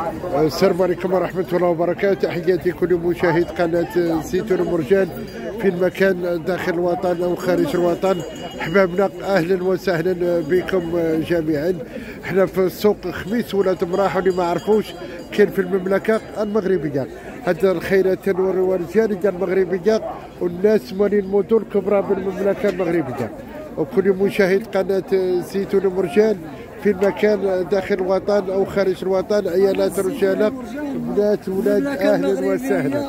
السلام عليكم ورحمة الله وبركاته. تحياتي كل مشاهد قناة زيتون مرجان في المكان داخل الوطن أو خارج الوطن. أحبابنا أهلا وسهلا بكم جميعا. احنا في سوق خميس ولاد مراح، واللي ما عرفوش كاين في المملكة المغربية. هذا الخيرات تنوروا الجالية المغربية والناس مالين المدن الكبرى بالمملكة المغربية. وكل مشاهد قناة زيتون مرجان في المكان داخل الوطن او خارج الوطن، عيالات رجاله بنات ولاد، اهلا وسهلا.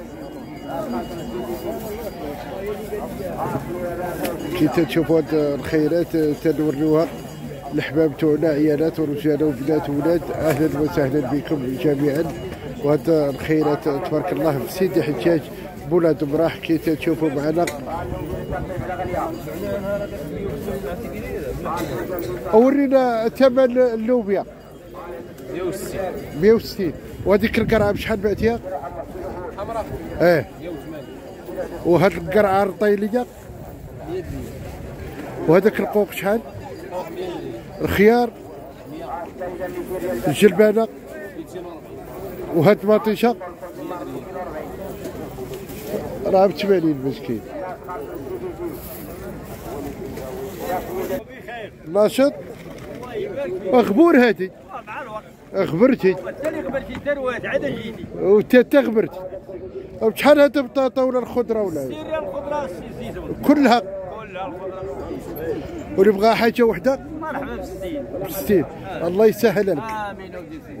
كي تشوفوا هاد الخيرات تنوريوها الحباب تاعنا، عيالات ورجاله وبنات ولاد، اهلا وسهلا بكم جميعا. وهاد الخيرات تبارك الله في سيدي حجاج بولاد مراح كي تشوفوا معنا. ورينا ثمن اللوبيا 160. وهذيك القرعه بشحال بعتيها؟ حمراء ايه. وهاد القرعه الرطيليه وهذاك القوق شحال؟ الخيار الجلبانه وهاد المطيشه راه ب 80 مسكين. ناشط اخبور هادي اخبرتي قبلتي دروات عاد جيتي وانت غبرتي. بشحال هاد البطاطا ولا الخضره ولا سيري الخضره الزيتون كلها الخضره؟ واللي بغى حاجه وحده مرحبا ب 60 60. الله يسهل لك. امين.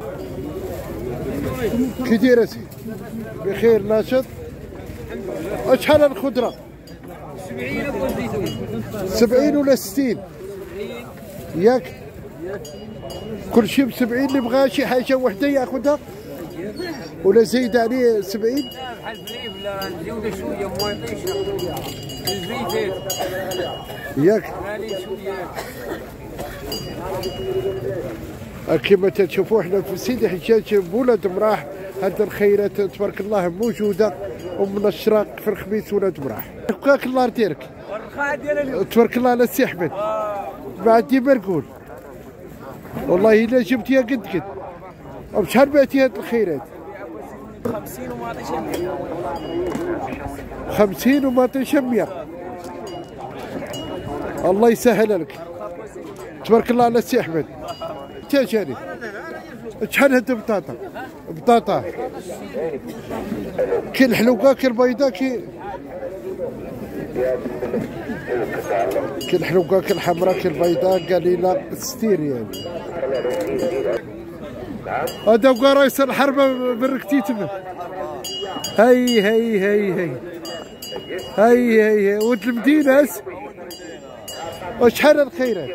كي داير اسيدي؟ بخير ناشط. شحال الخضره؟ 70 ولا 60 ياك؟ كل شيء ب 70. اللي بغى شي حاجه وحده ياخذها ولا زيد عليه 70؟ بحال الفليف ولا نزيدو شويه مواطيشه الزيتون ياك؟ غالي شويه. كما تشوفوا احنا في سيدي حجاج بولاد مراح. هاد الخيرات تبارك الله موجوده ومنشره في الخميس ولاد مراح. بقاك الله ديرك والرخاء ديالها تبارك الله على السي احمد. بعد ديما نقول والله الا جبتيها قد قد. وبشحال بعتي هاد الخيرات؟ 50 وماطيشه 100. 50 وماطيشه 100. الله يسهل لك. تبارك الله على السي احمد. تاجاني شحال هاد البطاطا؟ بطاطا كاين الحلوقه كاين البيضاء كاين الحلوقه كاين الحمراء كاين البيضاء. قليله 60 ريال. هذا بقى رئيس الحربه بركتي تما. هي هي هي هي هي هي ولد المدينه. وشحال الخيرات؟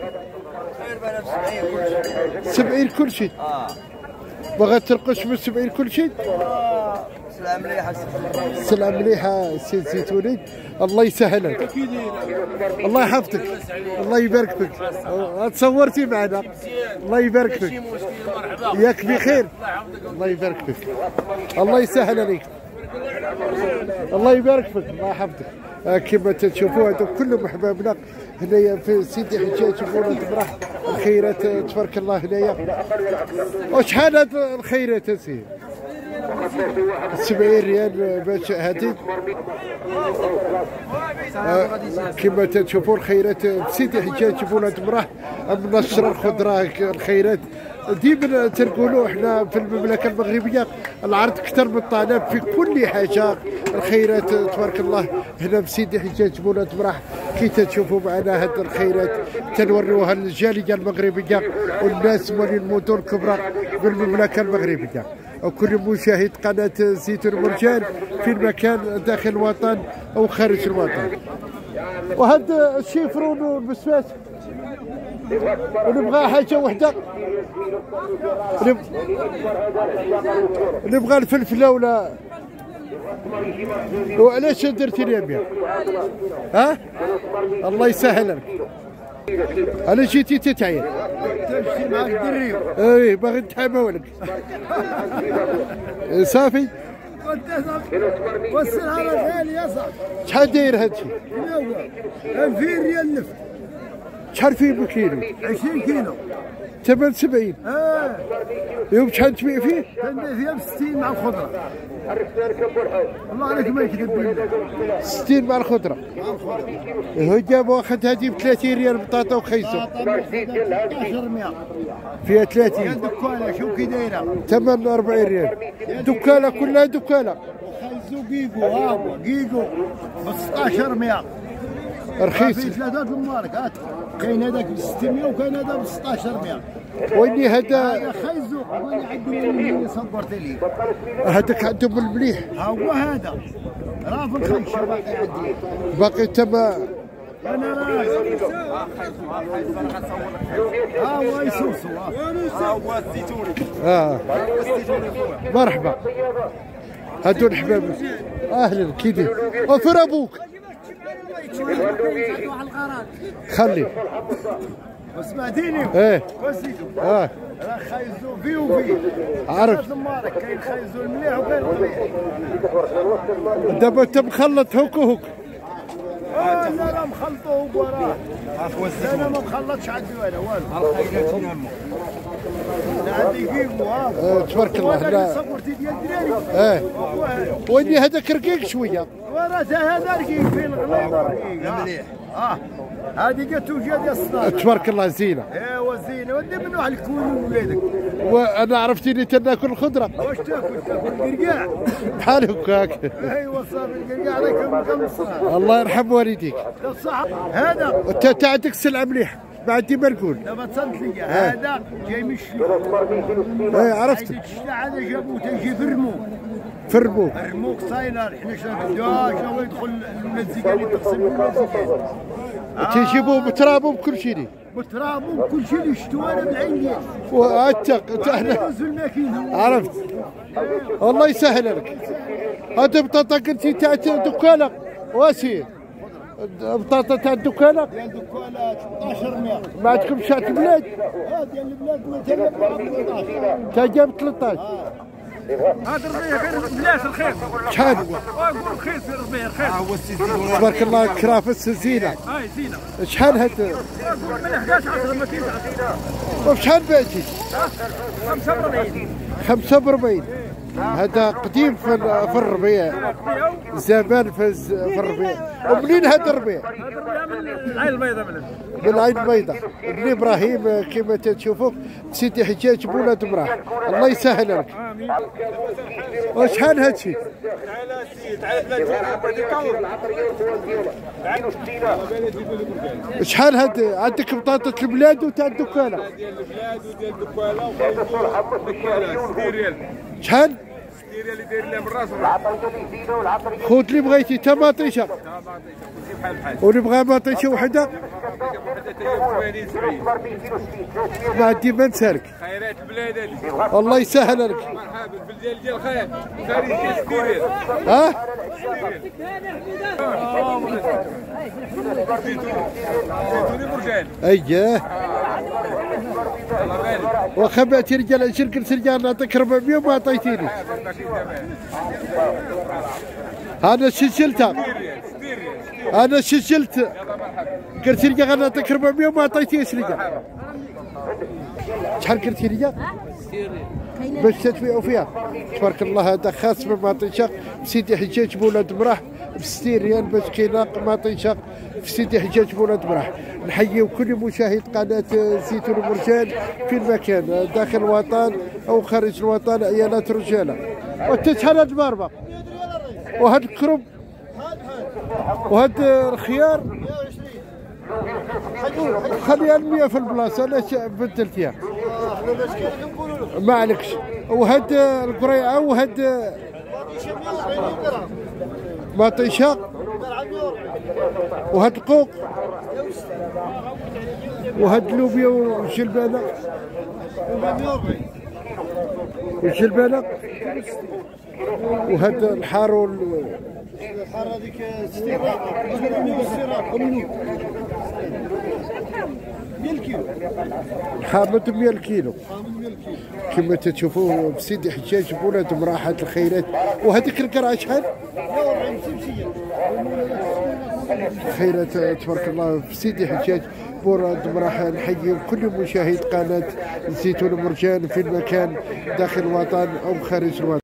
70 كل شيء. بغا ترقش من 70 كل شيء. سلام مليحه سلام مليحه سي زيتوني. الله يسهل لك. الله يحفظك. الله يبارك فيك. تصورتي معنا. الله يبارك فيك. ياك بخير. الله يبارك فيك. الله يسهل عليك. الله يبارك فيك. الله يحفظك. كما تشوفوا هذو كلهم احبابنا هنايا في سيدي حجاج بولاد مراح. الخيرات تبارك الله هنايا. وشحال هاد الخيرات اسي؟ 70 ريال باش هاتي. كما تشوفوا الخيرات في سيدي حجاج بولاد مراح منشره الخضره. الخيرات ديما تنقولوا احنا في المملكه المغربيه العرض اكثر من الطلب في كل حاجه. الخيرات تبارك الله هنا بسيدي حجاج بولاد مراح. كي تشوفوا معنا هاد الخيرات تنوريوها للجاليه المغربيه والناس مالين المدن الكبرى بالمملكه المغربيه. وكل مشاهد قناه زيتون مرجان في المكان داخل الوطن او خارج الوطن. وهذا الشيفرون والبسواس ونبغى حاجه وحده. نبغى الفلفله ولا وعلاش درتي لي بها؟ ها؟ الله يسهل لك. انا جيتي تتعين تمشي معك دري. اي باغي نتحامى لك. صافي. والسلعه غاليه صاحبي. شحال داير هادشي؟ 2000 ريال لف. شحال فيه بالكيلو؟ 20 كيلو. 78. يوم شحال تبيع فيه؟ تنبيع فيها ب 60 مع الخضره. والله عليك ما يكذب بالله. 60 مع الخضره. هو جاب واخد هذه ب 30 ريال بطاطا وخيزو. 1100 فيها 30. الدكاله شو كي دايره؟ 48 ريال. دكاله كلها دكاله. خيزو جيجو ها جيجو ب 1600. رخيص. في ثلاثه المارك هات. كاين هذاك ب 600 وكاين هذا ب 1600. ويني هذا هذا خيزو وانا عندي اللي صبرت لي. هذاك عندهم المليح. ها هو هذا راه في الخيشه باقي عندي. باقي تما. انا راه ها هو يسوسو ها هو الزيتوني. مرحبا. هادو الحباب. اهلا كيدي. وفر ابوك. خلي. وسمعتيني؟ ايه. وسيتو. راه خيزو فيه وفيه. عرفت. كاين خيزو المليح وكاين القبيح. دابا انت مخلط هوك وهوك. لا لا مخلطوه وراه. انا ما مخلطش عندي ولا والو. الخيرات يناموا. عندي كيكو ها. تبارك الله. لا صبرتي ديال الدراري. ويني هذاك رقيق شويه. وراه هذا رقيق فيه الغليظ رقيق. مليح. هذه قالت وجه ديال الصناعه. تبارك الله زينه. ايوا زينه ودي منو على الكون ولادك. وانا عرفتيني تناكل الخضره. واش تاكل القرقاع. بحال هكاك. ايوا صافي القرقاع عليك من الصناعه. الله يرحم والديك. الصح هذا. انت عندك السلعه مليح. ما عندي ما نقول. دابا تصنت لي هذا جاي من الشتاء. عرفت. الشتاء هذا جابوه تيجي في الرموك. في الرموك. الرموك صايله حنا شنو يدخل المزيكا اللي تغسل بالمزيكا. تيجيبوه بترابه بكل شيء. بترابه بكل شيء اللي شفتوه انا بالعين ديالي. واتق احنا عرفت. الله يسهل لك. هذا بطاطا قلتي تاع دكانه واسير. بطاطا تاع الدكانه ديال دكانه 1600. ما عندكم شات البلاد؟ ديال البلاد 213. تا جاب 13. هذا الربيع غير بلاش رخيص. شحال؟ قول رخيص في الربيع رخيص. تبارك الله كرافس زينه. هاي زينه. شحال هاد؟ قول من 11 10 ما كاينش. وبشحال بعتي؟ 45. 45. هذا قديم في الربيع. زمان في الربيع. ومنين هذا الربيع؟ هذا الربيع من العين البيضاء من العين البيضاء. ابن ابراهيم كما تشوفوا سيدي حجاج بولاد مراح. الله يسهل لك. امين. وشحال هذا الشيء؟ شحال هاد عندك بطاطا البلاد وتاع الدكانه؟ ديال البلاد وديال الدكاله وخيزو ريال. شحال؟ 60 ريال اللي داير لها من راسه. خذ اللي بغيتي تا مطيشه. بحال بحال. واللي بغى مطيشه وحده وحده 80 70. ما عندي ما نسالك. خيرات البلاد هذه. الله يسهل لك. مرحبا بالبلاد ديال الخير. خارج 60 ريال. ها؟ زيتوني مرجان. اييه. الله يبارك. واخا بعتي رجال قلت رجال نعطيك 400 ما عطيتيني. هذا سجلتها. 60 ريال. انا سجلت. قلت رجال غنعطيك 400 ما عطيتيش رجال. شحال قلتي رجال؟ باش تدفعوا فيها. تبارك الله هذا خاص من مطيشه في سيدي حجاج بولاد مراح ب 60 ريال باش كيناق مطيشه في سيدي حجاج بولاد مراح. نحييو كل مشاهد قناه زيتون مرجان في المكان داخل الوطن او خارج الوطن عيالات رجاله. وانت شحال هاد المربى؟ وهاد الكرب وهاد الخيار خليها 100 في البلاصه علاش بدلتيها؟ ما عليكش. وهاد القريعه وهاد مطيشه وهاد القوق وهاد اللوبيا والجلبانه والجلبانه وهاد الحار الحاره هذيك 60 ريال. 100 كيلو. حامض 100 كيلو كما تشوفوا بسيدي حجاج بولاد مراحة الخيرات. وهذيك القرعه شحال؟ 140 سمسيه. خيرات تبارك الله في سيدي حجاج بور دمراح. نحيي كل مشاهد قناه الزيتون مرجان في المكان داخل الوطن او خارج الوطن.